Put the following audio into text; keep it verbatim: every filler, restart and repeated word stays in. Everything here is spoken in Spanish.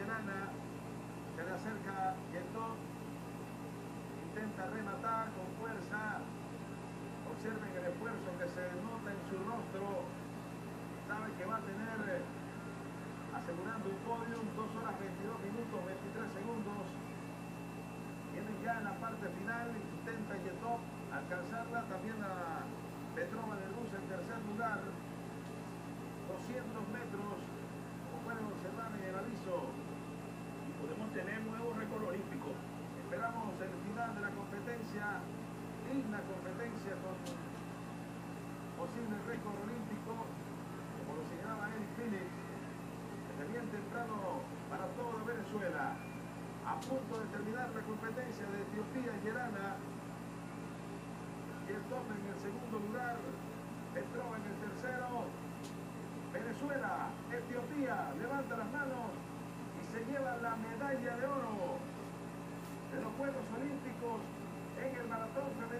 Yerana, se le acerca Yetop, intenta rematar con fuerza. Observen el esfuerzo que se nota en su rostro. Sabe que va a tener, eh, asegurando un podium, dos horas veintidós minutos veintitrés segundos. Vienen ya en la parte final, intenta Yetop alcanzarla, también a Petrova de Rus en tercer lugar. doscientos metros, como pueden observar en el aviso. Y podemos tener nuevo récord olímpico. Esperamos el final de la competencia, digna competencia con posible récord olímpico, como lo señalaba Eric Phillips, desde bien temprano para todo Venezuela. A punto de terminar la competencia de Etiopía y Yerana. Yetop en el segundo lugar, Petrova en el tercero. Venezuela, Etiopía, levanta las manos y se lleva la medalla de oro de los Juegos Olímpicos en el maratón femenino.